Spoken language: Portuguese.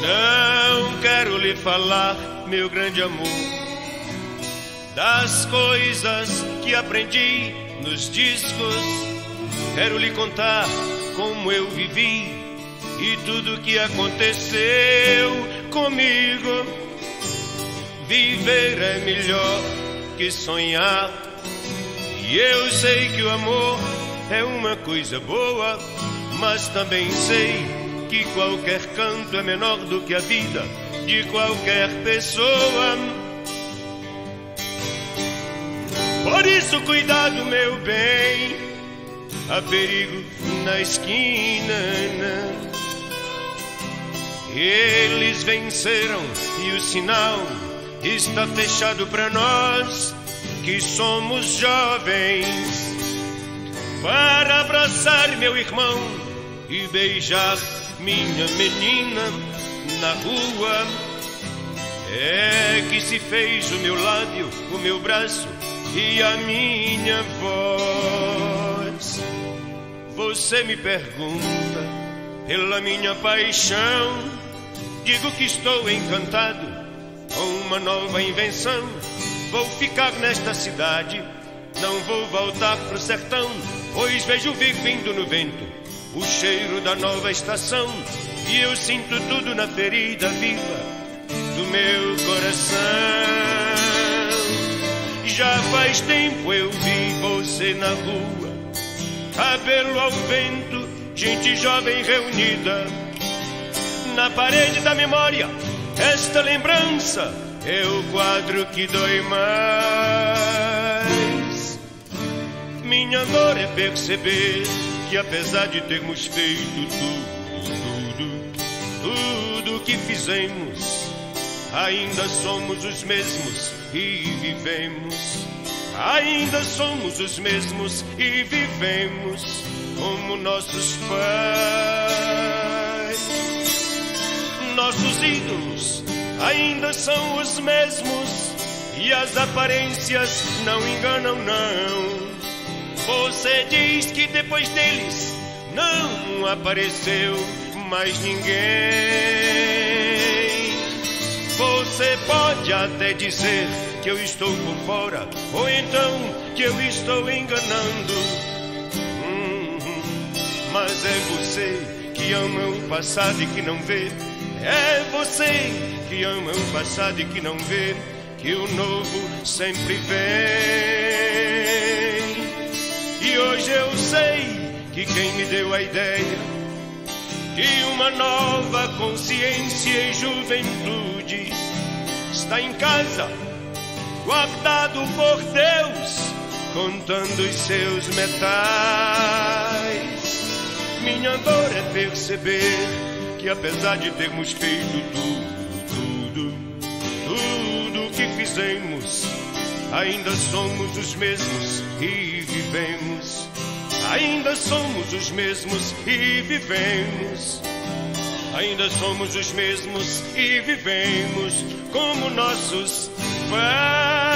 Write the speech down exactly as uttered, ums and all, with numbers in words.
Não quero lhe falar, meu grande amor, das coisas que aprendi nos discos. Quero lhe contar como eu vivi e tudo que aconteceu comigo. Viver é melhor que sonhar, e eu sei que o amor é uma coisa boa, mas também sei que qualquer canto é menor do que a vida de qualquer pessoa. Por isso, cuidado, meu bem, há perigo na esquina. Eles venceram e o sinal está fechado para nós que somos jovens. Para abraçar meu irmão e beijar minha menina na rua, é que se fez o meu lábio, o meu braço e a minha voz. Você me pergunta pela minha paixão, digo que estou encantado com uma nova invenção. Vou ficar nesta cidade, não vou voltar pro sertão, pois vejo vir vindo no vento o cheiro da nova estação, e eu sinto tudo na ferida viva do meu coração. Já faz tempo eu vi você na rua, cabelo ao vento, gente jovem reunida. Na parede da memória, esta lembrança é o quadro que dói mais. Minha dor é perceber que apesar de termos feito tudo, tudo, tudo que fizemos, ainda somos os mesmos e vivemos. Ainda somos os mesmos e vivemos como nossos pais. Nossos ídolos ainda são os mesmos e as aparências não enganam, não. Você diz que depois deles não apareceu mais ninguém. Você pode até dizer que eu estou por fora, ou então que eu estou enganando. Hum, mas é você que ama o passado e que não vê. É você que ama o passado e que não vê que o novo sempre vem. E hoje eu sei que quem me deu a ideia de uma nova consciência e juventude está em casa, guardado por Deus, contando os seus metais. Minha dor é perceber que apesar de termos feito tudo, tudo, tudo que fizemos, ainda somos os mesmos e vivemos. Ainda somos os mesmos e vivemos. Ainda somos os mesmos e vivemos como nossos pais.